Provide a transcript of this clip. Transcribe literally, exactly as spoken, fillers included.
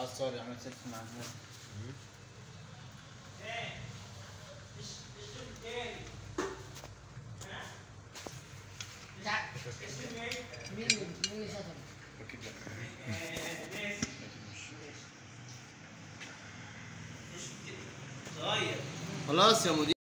تعال صور يعمل سيلفي مع الناس. مين مين اللي شتم؟ اكيد لا. خلاص يا مدير.